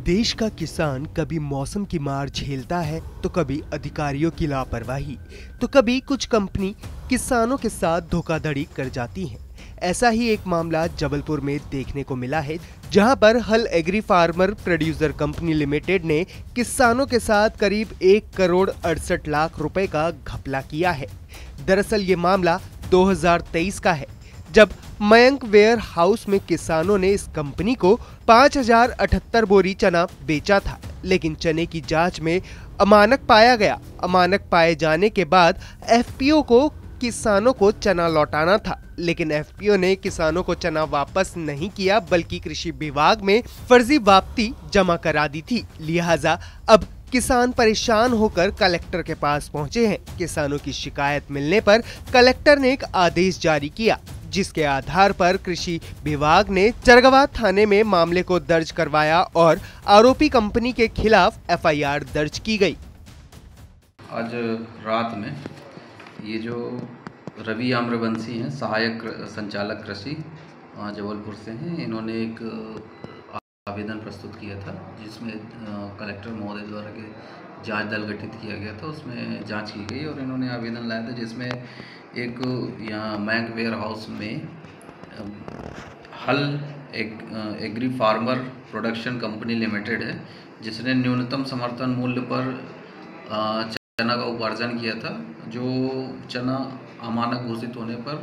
देश का किसान कभी मौसम की मार झेलता है तो कभी अधिकारियों की लापरवाही, तो कभी कुछ कंपनी किसानों के साथ धोखाधड़ी कर जाती है। ऐसा ही एक मामला जबलपुर में देखने को मिला है, जहां पर Hal agri farmer producer company limited ने किसानों के साथ करीब 1 करोड़ 68 लाख रुपए का घपला किया है। दरअसल ये मामला 2023 का है, जब मयंक वेयर हाउस में किसानों ने इस कंपनी को 5078 बोरी चना बेचा था, लेकिन चने की जांच में अमानक पाया गया। अमानक पाए जाने के बाद एफपीओ को किसानों को चना लौटाना था, लेकिन एफपीओ ने किसानों को चना वापस नहीं किया, बल्कि कृषि विभाग में फर्जी वापसी जमा करा दी थी। लिहाजा अब किसान परेशान होकर कलेक्टर के पास पहुंचे हैं। किसानों की शिकायत मिलने पर कलेक्टर ने एक आदेश जारी किया, जिसके आधार पर कृषि विभाग ने चरगवा थाने में मामले को दर्ज करवाया और आरोपी कंपनी के खिलाफ एफआईआर दर्ज की गई। आज रात में ये जो रवि आम्रवंशी हैं, सहायक संचालक कृषि जबलपुर से हैं, इन्होंने एक आवेदन प्रस्तुत किया था, जिसमें कलेक्टर महोदय द्वारा के जांच दल गठित किया गया था। उसमें जांच की गई और इन्होंने आवेदन लाया था, जिसमें एक यहाँ मयंक वेयर हाउस में Hal agri farmer production company limited है, जिसने न्यूनतम समर्थन मूल्य पर चना का उपार्जन किया था, जो चना अमानक घोषित होने पर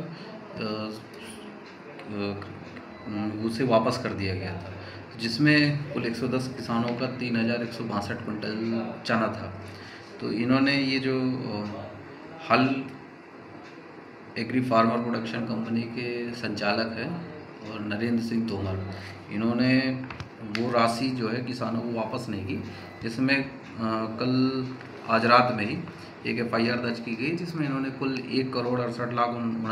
उसे वापस कर दिया गया था, जिसमें कुल 110 किसानों का 3162 क्विंटल चना था। तो इन्होंने ये जो हल एग्री फार्मर प्रोडक्शन कंपनी के संचालक हैं और नरेंद्र सिंह तोमर, इन्होंने वो राशि जो है किसानों को वापस नहीं की, जिसमें कल आज रात में ही एक एफआईआर दर्ज की गई, जिसमें इन्होंने कुल 1 करोड़ 68 लाख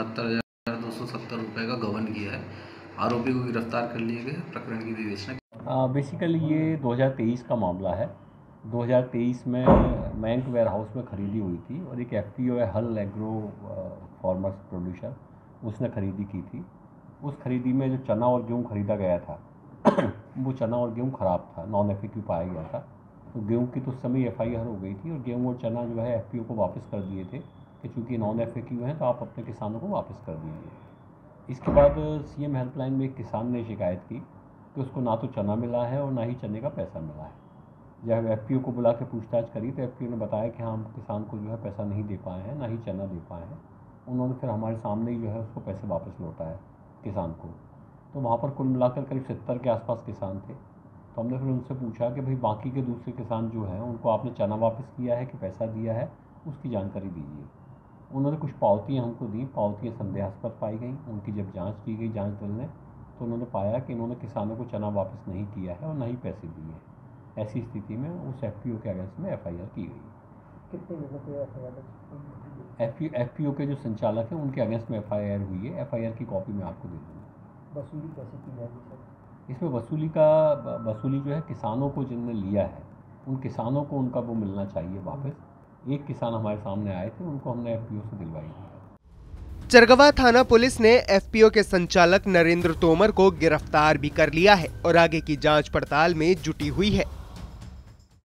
69,270 रुपये का गबन किया है। आरोपी को गिरफ्तार कर लिए गए, प्रकरण की विवेचना। बेसिकली ये 2023 का मामला है। 2023 में मयंक वेयर हाउस में खरीदी हुई थी और एक एफपीओ है हल एग्रो फार्मर्स प्रोड्यूसर, उसने खरीदी की थी। उस खरीदी में जो चना और गेहूँ खरीदा गया था वो चना और गेहूँ ख़राब था, नॉन एफएक्यू पाया गया था। तो गेहूँ की तो उस समय एफआईआर हो गई थी और गेहूँ और चना जो है एफपीओ को वापस कर दिए थे कि चूँकि नॉन एफएक्यू हैं तो आप अपने किसानों को वापस कर दीजिए। इसके बाद सीएम हेल्पलाइन में एक किसान ने शिकायत की कि उसको ना तो चना मिला है और ना ही चने का पैसा मिला है। जब एफपीओ को बुला के पूछताछ करी तो एफपीओ ने बताया कि हम किसान को जो है पैसा नहीं दे पाए हैं, ना ही चना दे पाए हैं। उन्होंने फिर हमारे सामने ही जो है उसको पैसे वापस लौटा है किसान को। तो वहाँ पर कुल मिलाकर करीब 70 के आसपास किसान थे। तो हमने फिर उनसे पूछा कि भाई बाकी के दूसरे किसान जो हैं उनको आपने चना वापस किया है कि पैसा दिया है, उसकी जानकारी दीजिए। उन्होंने कुछ पावतियाँ हमको दी। पावतियाँ संदेहास्पद पाई गई। उनकी जब जांच की गई जांच दल ने, तो उन्होंने पाया कि इन्होंने किसानों को चना वापस नहीं किया है और ना ही पैसे दिए। ऐसी स्थिति में उस एफपीओ के अगेंस्ट में एफआईआर की गई। कितने लोगों पे एफआईआर? एफपीओ के जो संचालक हैं उनके अगेंस्ट में एफआईआर हुई है। एफआईआर की कॉपी मैं आपको दे दूँगा। वसूली कैसे की जाएगी सर? इसमें वसूली जो है किसानों को जिनने लिया है उन किसानों को उनका वो मिलना चाहिए वापस। एक किसान हमारे सामने आए थे, उनको हमने एफपीओ से दिलवाई थी। चरगवा थाना पुलिस ने एफपीओ के संचालक नरेंद्र तोमर को गिरफ्तार भी कर लिया है और आगे की जांच पड़ताल में जुटी हुई है।